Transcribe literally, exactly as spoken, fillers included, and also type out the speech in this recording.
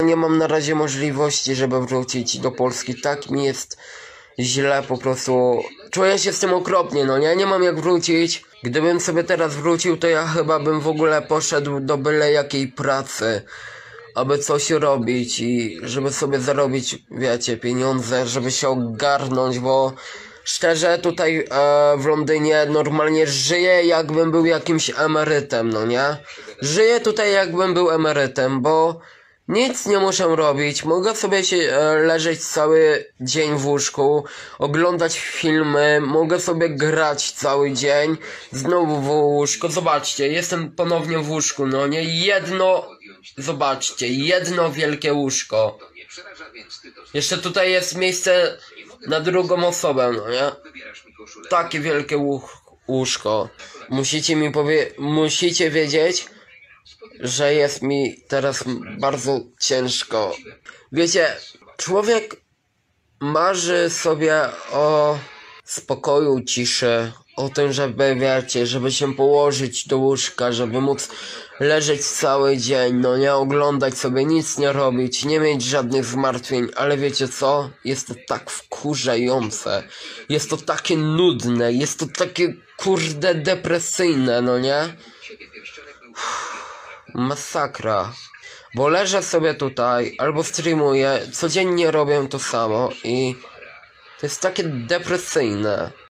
nie mam na razie możliwości, żeby wrócić do Polski. Tak mi jest źle po prostu. Czuję się z tym okropnie, no nie? Nie mam jak wrócić. Gdybym sobie teraz wrócił, to ja chyba bym w ogóle poszedł do byle jakiej pracy, aby coś robić i żeby sobie zarobić, wiecie, pieniądze, żeby się ogarnąć, bo szczerze tutaj e, w Londynie normalnie żyję, jakbym był jakimś emerytem, no nie? Żyję tutaj, jakbym był emerytem, bo nic nie muszę robić, mogę sobie się e, leżeć cały dzień w łóżku, oglądać filmy, mogę sobie grać cały dzień, znowu w łóżko. Zobaczcie, jestem ponownie w łóżku, no nie? Jedno, zobaczcie, jedno wielkie łóżko. Jeszcze tutaj jest miejsce na drugą osobę, no nie? Takie wielkie łóżko. Musicie mi powie... musicie wiedzieć, że jest mi teraz bardzo ciężko. Wiecie, człowiek marzy sobie o spokoju, ciszy, o tym, żeby, wiecie, żeby się położyć do łóżka, żeby móc leżeć cały dzień, no nie oglądać sobie, nic nie robić, nie mieć żadnych zmartwień, ale wiecie co? Jest to tak wkurzające, jest to takie nudne, jest to takie kurde depresyjne, no nie? Masakra. Bo leżę sobie tutaj, albo streamuję, codziennie robię to samo i to jest takie depresyjne.